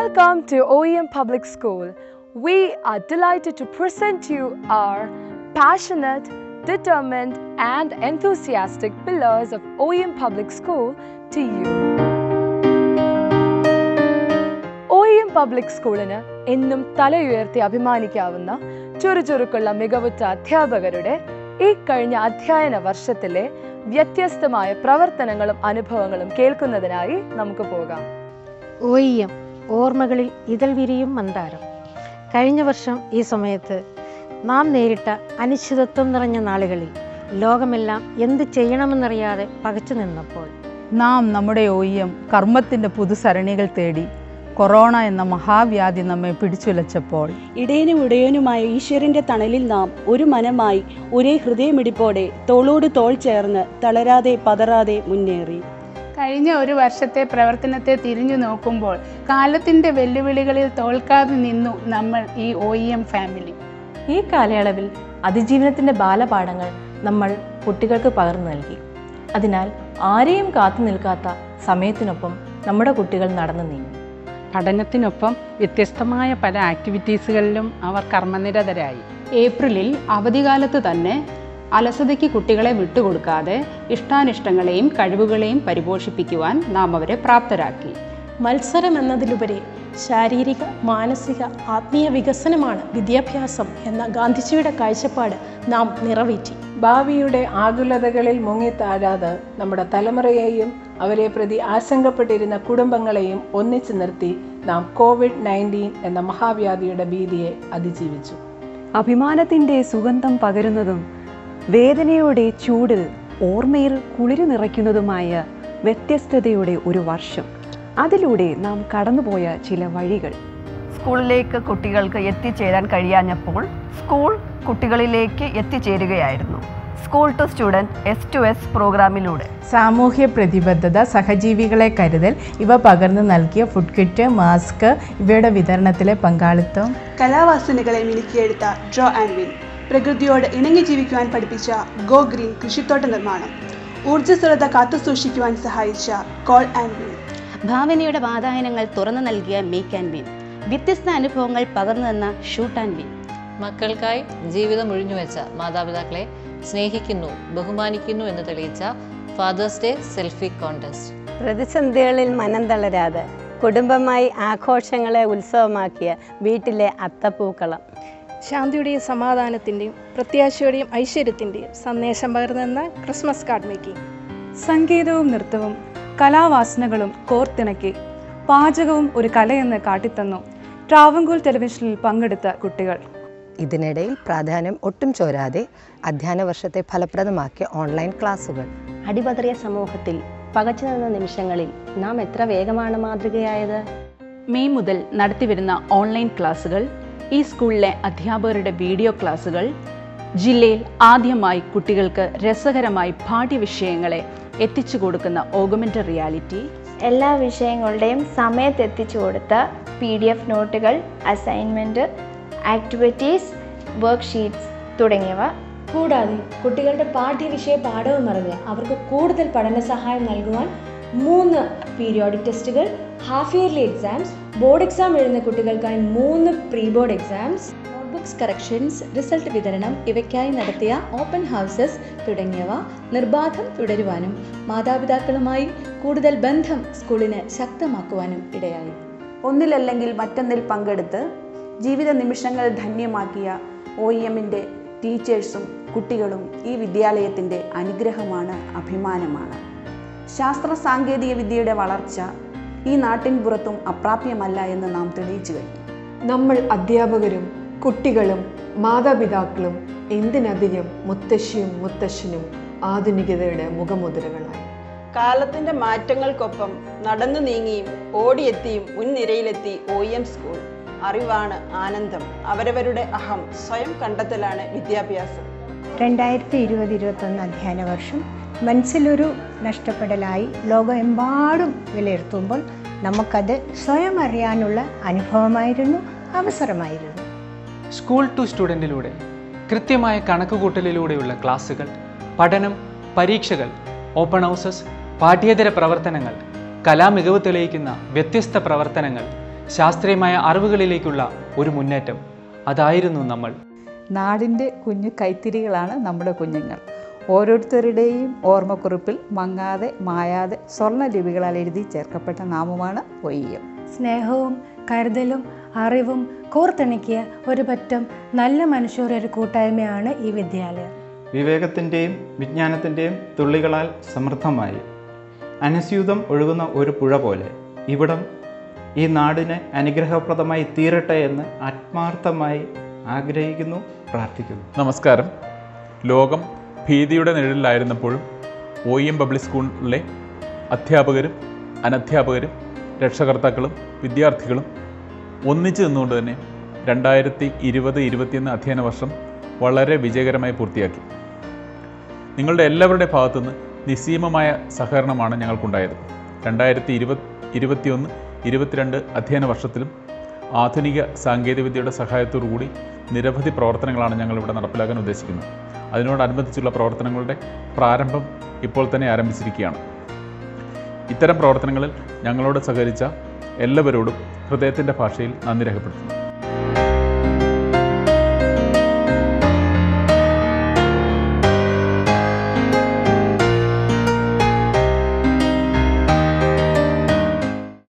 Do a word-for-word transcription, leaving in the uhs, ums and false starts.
Welcome to O E M Public School. We are delighted to present you our passionate, determined and enthusiastic pillars of O E M Public School to you. O E M Public Schoolന് എന്നും തലയുയർത്തി അഭിമാനിക്കാവുന്ന ചുറുചുറുക്കുള്ള മികവുറ്റ അധ്യാപകരുടെ ഈ കഴിഞ്ഞ അധ്യയന വർഷത്തിലെ വ്യത്യസ്തമായ പ്രവർത്തനങ്ങളും അനുഭവങ്ങളും കേൾക്കുന്നതിനായി നമുക്ക് പോകാം. ഒ ഇ എം ഓർമ്മകളിൽ ഇതൾ വിരിയും മന്ദാരം. കഴിഞ്ഞ വർഷം ഈ സമയത്ത് നാം നേരിട്ട അനിശ്ചിതത്വം നിറഞ്ഞ നാളുകളിൽ ലോകമെല്ലാം എന്ത് ചെയ്യണമെന്നറിയാതെ പകച്ചു നിന്നപ്പോൾ നാം നമ്മുടെ ഒ ഇ എം കർമ്മത്തിൻ്റെ പുതുസരണികൾ തേടി കൊറോണ എന്ന മഹാവ്യാധി നമ്മെ പിടിച്ചുലച്ചപ്പോൾ ഇടയനും ഇടയനുമായ ഈശ്വരൻ്റെ തണലിൽ നാം ഒരു മനമായി ഒരേ ഹൃദയമിടിപ്പോടെ തോളോട് തോൾ ചേർന്ന് തളരാതെ പതറാതെ മുന്നേറി. കഴിഞ്ഞ ഒരു വർഷത്തെ പ്രവർത്തനത്തെ തിരിഞ്ഞു നോക്കുമ്പോൾ കാലത്തിൻ്റെ വെല്ലുവിളികളിൽ തോൽക്കാതെ നിന്നു നമ്മൾ ഈ ഒ ഇ എം ഫാമിലി. ഈ കാലയളവിൽ അതിജീവനത്തിൻ്റെ ബാലപാഠങ്ങൾ നമ്മൾ കുട്ടികൾക്ക് പകർന്നു നൽകി. അതിനാൽ ആരെയും കാത്തു നിൽക്കാത്ത സമയത്തിനൊപ്പം നമ്മുടെ കുട്ടികൾ നടന്നു നീങ്ങി. പഠനത്തിനൊപ്പം വ്യത്യസ്തമായ പല ആക്ടിവിറ്റീസുകളിലും അവർ കർമ്മനിരതരായി. ഏപ്രിലിൽ അവധിക്കാലത്ത് തന്നെ അലസതയ്ക്ക് കുട്ടികളെ വിട്ടുകൊടുക്കാതെ ഇഷ്ടാനിഷ്ടങ്ങളെയും കഴിവുകളെയും പരിപോഷിപ്പിക്കുവാൻ നാം അവരെ പ്രാപ്തരാക്കി. മത്സരം എന്നതിലുപരി ശാരീരിക, മാനസിക, ആത്മീയ വികസനമാണ് വിദ്യാഭ്യാസം എന്ന ഗാന്ധിജിയുടെ കാഴ്ചപ്പാട് നാം നിറവേറ്റി. ഭാവിയുടെ ആകുലതകളിൽ മുങ്ങിത്താഴാതെ നമ്മുടെ തലമുറയെയും അവരെ പ്രതി ആശങ്കപ്പെട്ടിരുന്ന കുടുംബങ്ങളെയും ഒന്നിച്ചു നിർത്തി നാം കോവിഡ് നയൻറ്റീൻ എന്ന മഹാവ്യാധിയുടെ ഭീതിയെ അതിജീവിച്ചു. അഭിമാനത്തിൻ്റെ സുഗന്ധം പകരുന്നതും വേദനയുടെ ചൂടിൽ ഓർമ്മയിൽ കുളിരു നിറയ്ക്കുന്നതുമായ വ്യത്യസ്തതയുടെ ഒരു വർഷം. അതിലൂടെ നാം കടന്നുപോയ ചില വഴികൾ. സ്കൂളിലേക്ക് കുട്ടികൾക്ക് എത്തിച്ചേരാൻ കഴിയാഞ്ഞപ്പോൾ സ്കൂൾ കുട്ടികളിലേക്ക് എത്തിച്ചേരുകയായിരുന്നു. School to student S to S പ്രോഗ്രാമിലൂടെ സാമൂഹ്യ പ്രതിബദ്ധത, സഹജീവികളെ കരുതൽ ഇവ പകർന്നു നൽകിയ ഫുഡ് കിറ്റ്, മാസ്ക് ഇവയുടെ വിതരണത്തിലെ പങ്കാളിത്തം, കലാവാസനകളെ മിനുക്കിയെടുത്ത ഡ്രോ ആൻഡ് വിൻ, പ്രകൃതിയോട് ഇണങ്ങി ജീവിക്കുവാൻ പഠിപ്പിച്ച ഗോ ഗ്രീൻ കൃഷിത്തോട്ട നിർമ്മാണം, ഊർജ്ജസ്വലത കാത്തുസൂക്ഷിക്കുവാൻ സഹായിച്ച കോൾ ആൻഡ് വിൻ, ഭാവനയുടെ വാതായനങ്ങൾ തുറന്നു നൽകിയ മേക്ക് ആൻഡ് വിൻ, വ്യത്യസ്ത അനുഭവങ്ങൾ പകർന്നു തന്ന ഷൂട്ട് ആൻഡ് വിൻ, മക്കൾക്കായി ജീവിതം ഒഴിഞ്ഞുവെച്ച മാതാപിതാക്കളെ സ്നേഹിക്കുന്നു, ബഹുമാനിക്കുന്നു എന്ന് തെളിയിച്ച ഫാദേഴ്സ് ഡേ സെൽഫി കോൺടെസ്റ്റ്, പ്രതിസന്ധികളിൽ മനം തളരാതെ കുടുംബമായി ആഘോഷങ്ങളെ ഉത്സവമാക്കിയ വീട്ടിലെ അത്തപ്പൂക്കളം, ശാന്തിയുടെയും സമാധാനത്തിൻ്റെയും പ്രത്യാശയുടെയും ഐശ്വര്യത്തിൻ്റെയും സന്ദേശം പകർന്നെന്ന ക്രിസ്മസ് കാർഡ് മേക്കിംഗ്, സംഗീതവും നൃത്തവും കലാവാസനകളും കോർത്തിണക്കി പാചകവും ഒരു കലയെന്ന് കാട്ടിത്തന്നു ട്രാവൻകൂർ ടെലിവിഷനിൽ പങ്കെടുത്ത കുട്ടികൾ. ഇതിനിടയിൽ പ്രാധാന്യം ഒട്ടും ചോരാതെ അധ്യയന വർഷത്തെ ഫലപ്രദമാക്കിയ ഓൺലൈൻ ക്ലാസുകൾ. അടിപതറിയ സമൂഹത്തിൽ പകച്ചു നിന്ന നിമിഷങ്ങളിൽ നാം എത്ര വേഗമാണ് മാതൃകയായത്. മെയ് മുതൽ നടത്തിവരുന്ന ഓൺലൈൻ ക്ലാസുകൾ, ഈ സ്കൂളിലെ അധ്യാപകരുടെ വീഡിയോ ക്ലാസുകൾ, ജില്ലയിൽ ആദ്യമായി കുട്ടികൾക്ക് രസകരമായി പാഠ്യവിഷയങ്ങളെ എത്തിച്ചു കൊടുക്കുന്ന ഓഗ്മെന്റഡ് റിയാലിറ്റി, എല്ലാ വിഷയങ്ങളുടെയും സമയത്ത് എത്തിച്ചു കൊടുത്ത പി ഡി എഫ് നോട്ടുകൾ, അസൈൻമെൻറ്റ്, ആക്ടിവിറ്റീസ്, വർക്ക്ഷീറ്റ്സ് തുടങ്ങിയവ. കൂടാതെ കുട്ടികളുടെ പാഠ്യവിഷയ പാഠവും അറിഞ്ഞ് അവർക്ക് കൂടുതൽ പഠന സഹായം നൽകുവാൻ മൂന്ന് പീരിയോഡിക് ടെസ്റ്റുകൾ, half yearly exams, board exam എഴുതുന്ന കുട്ടികൾക്കായി മൂന്ന് pre board exams, notebooks corrections, result വിതരണം ഇവയ്ക്കായി നടത്തിയ ഓപ്പൺ ഹൗസസ് തുടങ്ങിയവ നിർബാധം തുടരുവാനും മാതാപിതാക്കളുമായി കൂടുതൽ ബന്ധം സ്കൂളിന് ശക്തമാക്കുവാനും ഇടയായി. ഒന്നിലല്ലെങ്കിൽ മറ്റൊന്നിൽ പങ്കെടുത്ത് ജീവിത നിമിഷങ്ങൾ ധന്യമാക്കിയ ഒ ഇ എമ്മിൻ്റെ ടീച്ചേഴ്സും കുട്ടികളും ഈ വിദ്യാലയത്തിൻ്റെ അനുഗ്രഹമാണ്, അഭിമാനമാണ്. ശാസ്ത്ര സാങ്കേതിക വിദ്യയുടെ വളർച്ച ഈ നാട്ടിൻ പുറത്തും അപ്രാപ്യമല്ല എന്ന് നാം തെളിയിച്ചു കഴിഞ്ഞു. നമ്മൾ അധ്യാപകരും കുട്ടികളും മാതാപിതാക്കളും എന്തിനധികം മുത്തശ്ശിയും മുത്തശ്ശനും ആധുനികതയുടെ മുഖമുദ്രകളായി. കാലത്തിൻ്റെ മാറ്റങ്ങൾക്കൊപ്പം നടന്നു നീങ്ങിയും ഓടിയെത്തിയും മുൻനിരയിലെത്തി ഒ ഇ എം സ്കൂൾ. അറിവാണ് ആനന്ദം, അവരവരുടെ അഹം സ്വയം കണ്ടെത്തലാണ് വിദ്യാഭ്യാസം. രണ്ടായിരത്തി ഇരുപത് ഇരുപത്തൊന്ന് അധ്യയന വർഷം മനസ്സിലൊരു നഷ്ടപ്പെടലായി ലോകമെമ്പാടും വിലയിരുത്തുമ്പോൾ നമുക്കത് സ്വയം അറിയാനുള്ള അനുഭവമായിരുന്നു, അവസരമായിരുന്നു. സ്കൂൾ ടു സ്റ്റുഡൻറ്റിലൂടെ കൃത്യമായ കണക്കുകൂട്ടലിലൂടെയുള്ള ക്ലാസുകൾ, പഠനം, പരീക്ഷകൾ, ഓപ്പൺ ഹൗസസ്, പാഠ്യേതര പ്രവർത്തനങ്ങൾ, കലാമികവ് തെളിയിക്കുന്ന വ്യത്യസ്ത പ്രവർത്തനങ്ങൾ, ശാസ്ത്രീയമായ അറിവുകളിലേക്കുള്ള ഒരു മുന്നേറ്റം. അതായിരുന്നു നമ്മൾ. നാടിൻ്റെ കുഞ്ഞു കൈത്തിരികളാണ് നമ്മുടെ കുഞ്ഞുങ്ങൾ. ഓരോരുത്തരുടെയും ഓർമ്മക്കുറിപ്പിൽ മങ്ങാതെ മായാതെ സ്വർണ്ണ ലിപികളാൽ എഴുതി ചേർക്കപ്പെട്ട നാമമാണ് ഒ ഇ എം. സ്നേഹവും കരുതലും അറിവും കോർത്തിണക്കിയ ഒരു പറ്റം നല്ല മനുഷ്യരുടെ ഒരു കൂട്ടായ്മയാണ് ഈ വിദ്യാലയം. വിവേകത്തിൻ്റെയും വിജ്ഞാനത്തിൻ്റെയും തുള്ളികളാൽ സമൃദ്ധമായി അനുസ്യൂതം ഒഴുകുന്ന ഒരു പുഴ പോലെ ഇവിടം ഈ നാടിന് അനുഗ്രഹപ്രദമായി തീരട്ടെ എന്ന് ആത്മാർത്ഥമായി ആഗ്രഹിക്കുന്നു, പ്രാർത്ഥിക്കുന്നു. നമസ്കാരം. ലോകം ഭീതിയുടെ നിഴലിലായിരുന്നപ്പോഴും ഒ ഇ എം പബ്ലിക് സ്കൂളിലെ അധ്യാപകരും അനധ്യാപകരും രക്ഷകർത്താക്കളും വിദ്യാർത്ഥികളും ഒന്നിച്ചു നിന്നുകൊണ്ട് തന്നെ രണ്ടായിരത്തി ഇരുപത് ഇരുപത്തിയൊന്ന് അധ്യയന വർഷം വളരെ വിജയകരമായി പൂർത്തിയാക്കി. നിങ്ങളുടെ എല്ലാവരുടെ ഭാഗത്തുനിന്ന് നിസ്സീമമായ സഹകരണമാണ് ഞങ്ങൾക്കുണ്ടായത്. രണ്ടായിരത്തി ഇരുപത് ഇരുപത്തിയൊന്ന് ഇരുപത്തിരണ്ട് അധ്യയന വർഷത്തിലും ആധുനിക സാങ്കേതികവിദ്യയുടെ സഹായത്തോടുകൂടി നിരവധി പ്രവർത്തനങ്ങളാണ് ഞങ്ങളിവിടെ നടപ്പിലാക്കാൻ ഉദ്ദേശിക്കുന്നത്. അതിനോടനുബന്ധിച്ചുള്ള പ്രവർത്തനങ്ങളുടെ പ്രാരംഭം ഇപ്പോൾ തന്നെ ആരംഭിച്ചിരിക്കുകയാണ്. ഇത്തരം പ്രവർത്തനങ്ങളിൽ ഞങ്ങളോട് സഹകരിച്ച എല്ലാവരോടും ഹൃദയത്തിൻ്റെ ഭാഷയിൽ നന്ദി രേഖപ്പെടുത്തുന്നു.